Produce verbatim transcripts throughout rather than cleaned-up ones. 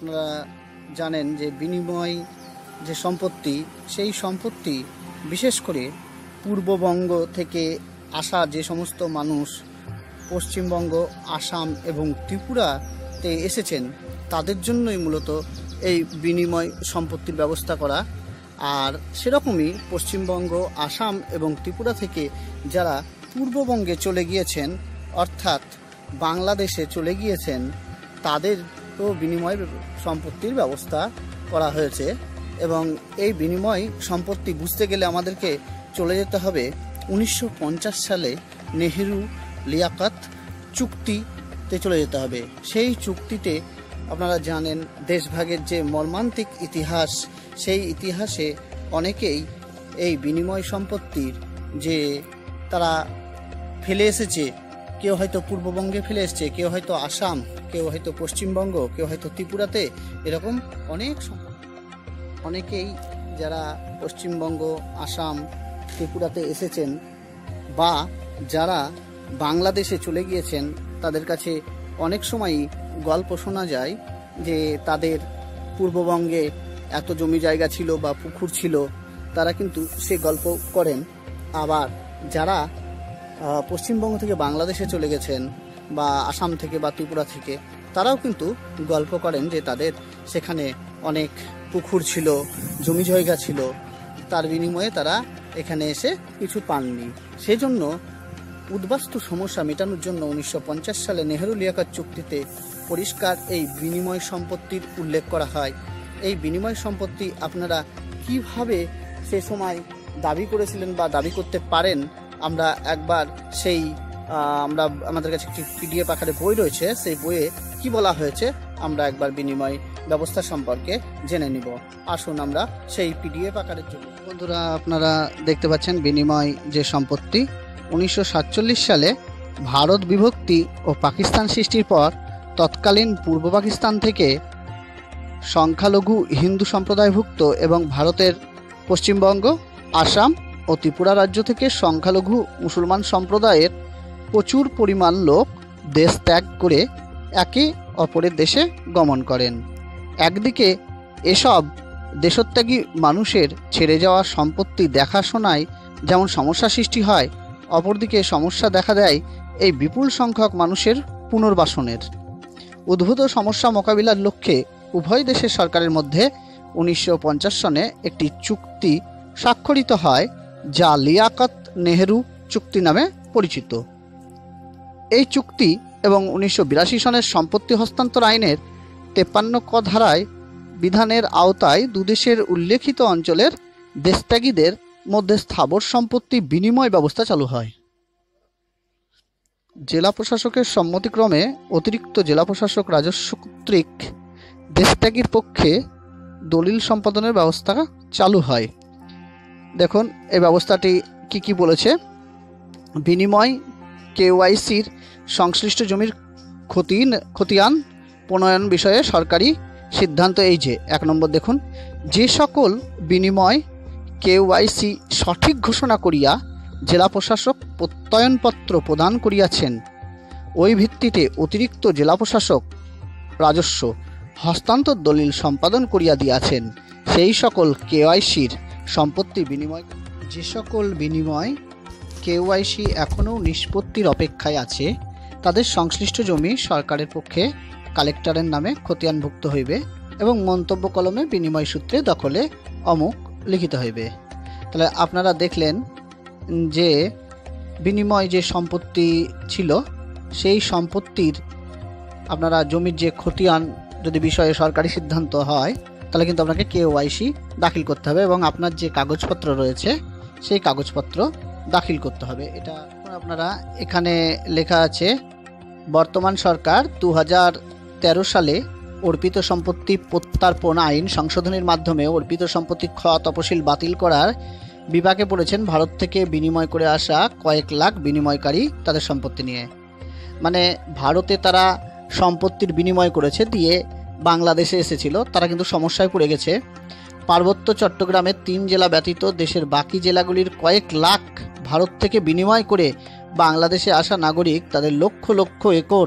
আপনারা জানেন যে বিনিময় যে সম্পত্তি, সেই সম্পত্তি বিশেষ করে পূর্ববঙ্গ থেকে আসা যে সমস্ত মানুষ পশ্চিমবঙ্গ, আসাম এবং ত্রিপুরাতে এসেছেন তাদের জন্যই মূলত এই বিনিময় সম্পত্তির ব্যবস্থা করা। আর সেরকমই পশ্চিমবঙ্গ, আসাম এবং ত্রিপুরা থেকে যারা পূর্ববঙ্গে চলে গিয়েছেন অর্থাৎ বাংলাদেশে চলে গিয়েছেন তাদেরও বিনিময় সম্পত্তির ব্যবস্থা করা হয়েছে। এবং এই বিনিময় সম্পত্তি বুঝতে গেলে আমাদেরকে চলে যেতে হবে উনিশশো পঞ্চাশ সালে নেহেরু লিয়াকত চুক্তিতে চলে যেতে হবে। সেই চুক্তিতে আপনারা জানেন দেশভাগের যে মর্মান্তিক ইতিহাস, সেই ইতিহাসে অনেকেই এই বিনিময় সম্পত্তির যে তারা ফেলে এসেছে, কেউ হয়তো পূর্ববঙ্গে ফেলে এসেছে, কেউ হয়তো আসাম, কেউ হয়তো পশ্চিমবঙ্গ, কেউ হয়তো ত্রিপুরাতে, এরকম অনেক অনেকেই যারা পশ্চিমবঙ্গ, আসাম, ত্রিপুরাতে এসেছেন বা যারা বাংলাদেশে চলে গিয়েছেন তাদের কাছে অনেক সময়ই গল্প শোনা যায় যে তাদের পূর্ববঙ্গে এত জমি জায়গা ছিল বা পুকুর ছিল, তারা কিন্তু সে গল্প করেন। আবার যারা পশ্চিমবঙ্গ থেকে বাংলাদেশে চলে গেছেন বা আসাম থেকে বা ত্রিপুরা থেকে, তারাও কিন্তু গল্প করেন যে তাদের সেখানে অনেক পুকুর ছিল, জমি জায়গা ছিল, তার বিনিময়ে তারা এখানে এসে কিছু পাননি। সেজন্য উদ্বাস্তু সমস্যা মেটানোর জন্য উনিশশো পঞ্চাশ সালে নেহেরু লিয়াকত চুক্তিতে পরিষ্কার এই বিনিময় সম্পত্তির উল্লেখ করা হয়। এই বিনিময় সম্পত্তি আপনারা কিভাবে সে সময় দাবি করেছিলেন বা দাবি করতে পারেন, আমরা একবার সেই আমরা আমাদের কাছে একটি পিডিএফ আকারে বই রয়েছে, সেই বইয়ে কি বলা হয়েছে আমরা একবার বিনিময় ব্যবস্থা সম্পর্কে জেনে নিব। আসুন আমরা সেই পিডিএফ আকারের জন্য। বন্ধুরা, আপনারা দেখতে পাচ্ছেন বিনিময় যে সম্পত্তি উনিশশো সাতচল্লিশ সালে ভারত বিভক্তি ও পাকিস্তান সৃষ্টির পর তৎকালীন পূর্ব পাকিস্তান থেকে সংখ্যালঘু হিন্দু সম্প্রদায়ভুক্ত এবং ভারতের পশ্চিমবঙ্গ, আসাম ও ত্রিপুরা রাজ্য থেকে সংখ্যালঘু মুসলমান সম্প্রদায়ের প্রচুর পরিমাণ লোক দেশ ত্যাগ করে একে অপরের দেশে গমন করেন। একদিকে এসব দেশত্যাগী মানুষের ছেড়ে যাওয়া সম্পত্তি দেখাশোনায় যেমন সমস্যা সৃষ্টি হয়, অপরদিকে সমস্যা দেখা দেয় এই বিপুল সংখ্যক মানুষের পুনর্বাসনের। উদ্ভূত সমস্যা মোকাবিলার লক্ষ্যে উভয় দেশের সরকারের মধ্যে উনিশশো পঞ্চাশ সনে একটি চুক্তি স্বাক্ষরিত হয়, যা লিয়াকত নেহেরু চুক্তি নামে পরিচিত। এই চুক্তি এবং উনিশশো বিরাশি সনের সম্পত্তি হস্তান্তর আইনের তেপ্পান্ন ক ধারায় বিধানের আওতায় দুদেশের উল্লেখিত অঞ্চলের দেশত্যাগীদের মধ্যে স্থাবর সম্পত্তি বিনিময় ব্যবস্থা চালু হয়। জেলা প্রশাসকের সম্মতিক্রমে অতিরিক্ত জেলা প্রশাসক রাজস্ব কর্তৃক দেশত্যাগীর পক্ষে দলিল সম্পাদনের ব্যবস্থা চালু হয়। দেখুন এই ব্যবস্থাটি কি কি বলেছে। বিনিময় কেওয়াইসির সংশ্লিষ্ট জমির ক্ষতি খতিয়ান প্রণয়ন বিষয়ে সরকারি সিদ্ধান্ত এই যে, এক নম্বর দেখুন, যে সকল বিনিময় কেওয়াইসি সঠিক ঘোষণা করিয়া জেলা প্রশাসক প্রত্যয়নপত্র প্রদান করিয়াছেন, ওই ভিত্তিতে অতিরিক্ত জেলা প্রশাসক রাজস্ব হস্তান্তর দলিল সম্পাদন করিয়া দিয়াছেন, সেই সকল কেওয়াইসির সম্পত্তি বিনিময়। যে সকল বিনিময় কেওয়াইসি এখনও নিষ্পত্তির অপেক্ষায় আছে তাদের সংশ্লিষ্ট জমি সরকারের পক্ষে কালেক্টরের নামে খতিয়ানভুক্ত হইবে এবং মন্তব্য কলমে বিনিময় সূত্রে দখলে অমুক লিখিত হইবে। তাহলে আপনারা দেখলেন যে বিনিময় যে সম্পত্তি ছিল সেই সম্পত্তির আপনারা জমির যে খতিয়ান যদি বিষয়ে সরকারি সিদ্ধান্ত হয় তাহলে কিন্তু আপনাকে কেওয়াইসি দাখিল করতে হবে এবং আপনার যে কাগজপত্র রয়েছে সেই কাগজপত্র দাখিল করতে হবে। এটা আপনারা এখানে লেখা আছে, বর্তমান সরকার দু হাজার তেরো সালে অর্পিত সম্পত্তি প্রত্যার্পণ আইন সংশোধনের মাধ্যমে অর্পিত সম্পত্তি খ তফসিল বাতিল করার বিপাকে পড়েছেন ভারত থেকে বিনিময় করে আসা কয়েক লাখ বিনিময়কারী তাদের সম্পত্তি নিয়ে। মানে ভারতে তারা সম্পত্তির বিনিময় করেছে দিয়ে বাংলাদেশে এসেছিল, তারা কিন্তু সমস্যায় পড়ে গেছে। পার্বত্য চট্টগ্রামের তিন জেলা ব্যতীত দেশের বাকি জেলাগুলির কয়েক লাখ ভারত থেকে বিনিময় করে বাংলাদেশে আসা নাগরিক তাদের লক্ষ লক্ষ একর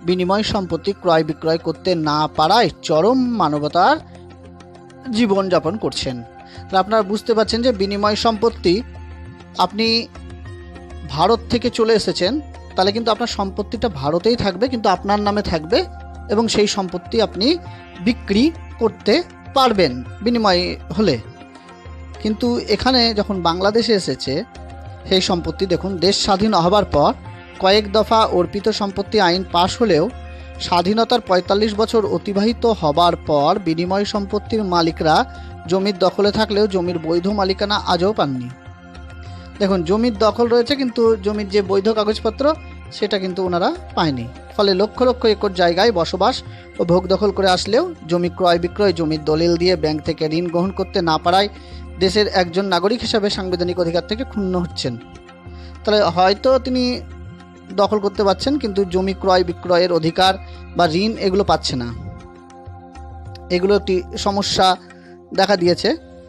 বিনিময় সম্পত্তি ক্রয় বিক্রয় করতে না পারায় চরম মানবতার জীবনযাপন করছেন। তাহলে আপনারা বুঝতে পারছেন যে বিনিময় সম্পত্তি, আপনি ভারত থেকে চলে এসেছেন, তাহলে কিন্তু আপনার সম্পত্তিটা ভারতেই থাকবে, কিন্তু আপনার নামে থাকবে এবং সেই সম্পত্তি আপনি বিক্রি করতে পারবেন বিনিময় হলে। কিন্তু এখানে যখন বাংলাদেশে এসেছে সেই সম্পত্তি, দেখুন দেশ স্বাধীন হবার পর কয়েক দফা অর্পিত সম্পত্তি আইন পাশ হলেও স্বাধীনতার পঁয়তাল্লিশ বছর অতিবাহিত হবার পর বিনিময় সম্পত্তির মালিকরা জমির দখলে থাকলেও জমির বৈধ মালিকানা আজও পাননি। দেখুন জমির দখল রয়েছে কিন্তু জমির যে বৈধ কাগজপত্র সেটা কিন্তু ওনারা পায়নি। ফলে লক্ষ লক্ষ একর জায়গায় বসবাস ও ভোগ দখল করে আসলেও জমি ক্রয় বিক্রয়, জমির দলিল দিয়ে ব্যাংক থেকে ঋণ গ্রহণ করতে না পারায় দেশের একজন নাগরিক হিসাবে সাংবিধানিক অধিকার থেকে ক্ষুণ্ণ হচ্ছেন। তাহলে হয়তো তিনি দখল করতে পারছেন কিন্তু জমি ক্রয় বিক্রয়ের অধিকার বা ঋণ এগুলো পাচ্ছে না। এগুলো একটি সমস্যা দেখা দিয়েছে।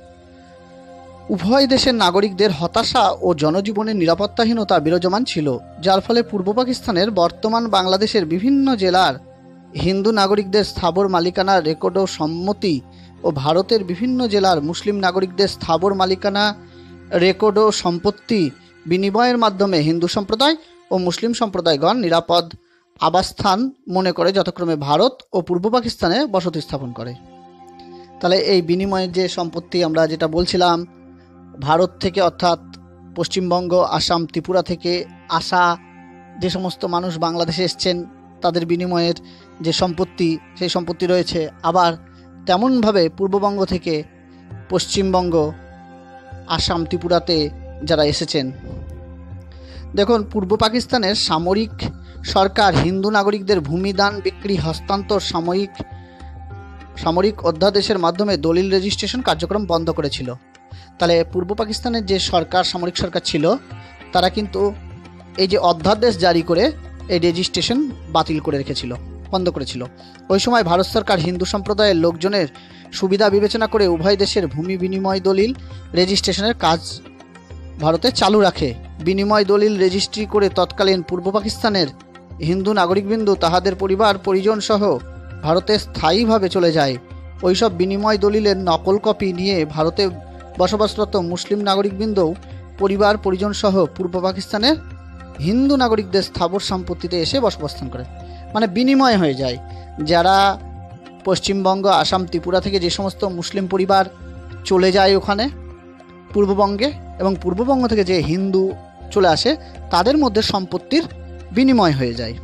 উভয় দেশের নাগরিকদের হতাশা ও জনজীবনের নিরাপত্তাহীনতা বিরাজমান ছিল, যার ফলে পূর্ব পাকিস্তানের বর্তমান বাংলাদেশের বিভিন্ন জেলার হিন্দু নাগরিকদের স্থাবর মালিকানা রেকর্ড ও সম্মতি ও ভারতের বিভিন্ন জেলার মুসলিম নাগরিকদের স্থাবর মালিকানা রেকর্ড ও সম্পত্তি বিনিময়ের মাধ্যমে হিন্দু সম্প্রদায় ও মুসলিম সম্প্রদায়গণ নিরাপদ আবাসস্থান মনে করে যথাক্রমে ভারত ও পূর্ব পাকিস্তানে বসতি স্থাপন করে। তাহলে এই বিনিময়ের যে সম্পত্তি আমরা যেটা বলছিলাম, ভারত থেকে অর্থাৎ পশ্চিমবঙ্গ, আসাম, ত্রিপুরা থেকে আসা যে সমস্ত মানুষ বাংলাদেশে এসছেন তাদের বিনিময়ের যে সম্পত্তি সেই সম্পত্তি রয়েছে। আবার তেমনভাবে পূর্ববঙ্গ থেকে পশ্চিমবঙ্গ, আসাম, ত্রিপুরাতে যারা এসেছেন, দেখুন পূর্ব পাকিস্তানের সামরিক সরকার হিন্দু নাগরিকদের ভূমিদান বিক্রি হস্তান্তর সাময়িক সামরিক অধ্যাদেশের মাধ্যমে দলিল রেজিস্ট্রেশন কার্যক্রম বন্ধ করেছিল। তাহলে পূর্ব পাকিস্তানের যে সরকার, সামরিক সরকার ছিল, তারা কিন্তু এই যে অধ্যাদেশ জারি করে এই রেজিস্ট্রেশন বাতিল করে রেখেছিল, বন্ধ করেছিল। ওই সময় ভারত সরকার হিন্দু সম্প্রদায়ের লোকজনের সুবিধা বিবেচনা করে উভয় দেশের ভূমি বিনিময় দলিল রেজিস্ট্রেশনের কাজ ভারতে চালু রাখে। বিনিময় দলিল রেজিস্ট্রি করে তৎকালীন পূর্ব পাকিস্তানের হিন্দু নাগরিকবৃন্দ তাহাদের পরিবার পরিজন সহ ভারতে স্থায়ীভাবে চলে যায়। ওইসব বিনিময় দলিলের নকল কপি নিয়ে ভারতে বসবাসরত মুসলিম নাগরিকবৃন্দও পরিবার পরিজন সহ পূর্ব পাকিস্তানের হিন্দু নাগরিকদের স্থাবর সম্পত্তিতে এসে বসবাস্থান করে, মানে বিনিময় হয়ে যায়। যারা পশ্চিমবঙ্গ, আসাম, ত্রিপুরা থেকে যে সমস্ত মুসলিম পরিবার চলে যায় ওখানে পূর্ববঙ্গে, এবং পূর্ববঙ্গ থেকে যে হিন্দু চলে আসে তাদের মধ্যে সম্পত্তির বিনিময় হয়ে যায়।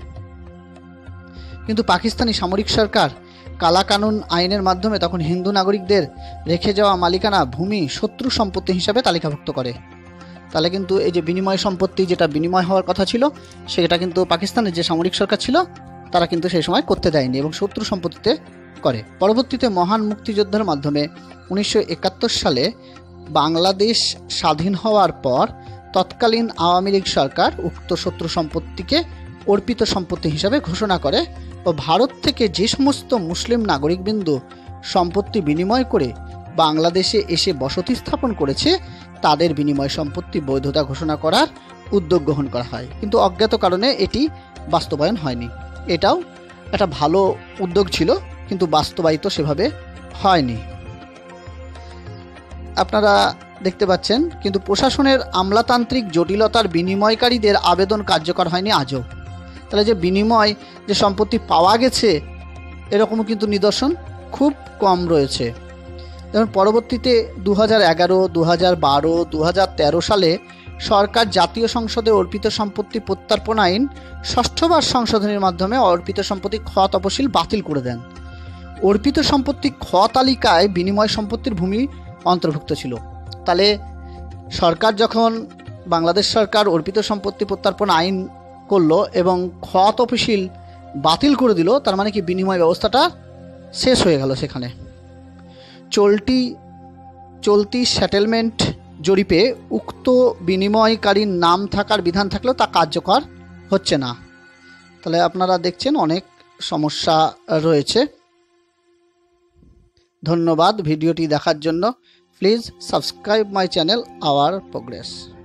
কিন্তু পাকিস্তানি সামরিক সরকার কালা কানুন আইনের মাধ্যমে তখন হিন্দু নাগরিকদের রেখে যাওয়া মালিকানা ভূমি শত্রু সম্পত্তি হিসাবে তালিকাভুক্ত করে। তাহলে কিন্তু এই যে বিনিময় সম্পত্তি যেটা বিনিময় হওয়ার কথা ছিল সেটা কিন্তু পাকিস্তানের যে সামরিক সরকার ছিল তারা কিন্তু সেই সময় করতে দেয়নি এবং শত্রু সম্পত্তিতে করে। পরবর্তীতে মহান মুক্তিযুদ্ধের মাধ্যমে উনিশশো একাত্তর সালে বাংলাদেশ স্বাধীন হওয়ার পর তৎকালীন আওয়ামী লীগ সরকার উক্ত শত্রু সম্পত্তিকে অর্পিত সম্পত্তি হিসাবে ঘোষণা করে ও ভারত থেকে যে সমস্ত মুসলিম নাগরিকবৃন্দ সম্পত্তি বিনিময় করে বাংলাদেশে এসে বসতি স্থাপন করেছে তাদের বিনিময় সম্পত্তি বৈধতা ঘোষণা করার উদ্যোগ গ্রহণ করা হয়। কিন্তু অজ্ঞাত কারণে এটি বাস্তবায়ন হয়নি। এটাও একটা ভালো উদ্যোগ ছিল কিন্তু বাস্তবায়িত সেভাবে হয়নি। আপনারা দেখতে পাচ্ছেন কিন্তু প্রশাসনের আমলাতান্ত্রিক জটিলতার বিনিময়কারীদের আবেদন কার্যকর হয়নি আজও। তাহলে যে বিনিময় যে সম্পত্তি পাওয়া গেছে এরকমও কিন্তু নিদর্শন খুব কম রয়েছে। যেমন পরবর্তীতে দু হাজার এগারো দু হাজার বারো দু হাজার তেরো সালে সরকার জাতীয় সংসদে অর্পিত সম্পত্তি প্রত্যর্পণ আইন ষষ্ঠবার সংশোধনের মাধ্যমে অর্পিত সম্পত্তি খ তফসিল বাতিল করে দেন। অর্পিত সম্পত্তি খ তালিকায় বিনিময় সম্পত্তির ভূমি অন্তর্ভুক্ত ছিল। তাহলে সরকার যখন বাংলাদেশ সরকার অর্পিত সম্পত্তি প্রত্যর্পণ আইন করলো এবং খ তফসিল বাতিল করে দিল, তার মানে কি বিনিময় ব্যবস্থাটা শেষ হয়ে গেল সেখানে। চলতি চলতি সেটেলমেন্ট জরিপে উক্ত বিনিময়কারীর নাম থাকার বিধান থাকলেও তা কার্যকর হচ্ছে না। তাহলে আপনারা দেখছেন অনেক সমস্যা রয়েছে। ধন্যবাদ ভিডিওটি দেখার জন্য। Please subscribe my channel our progress.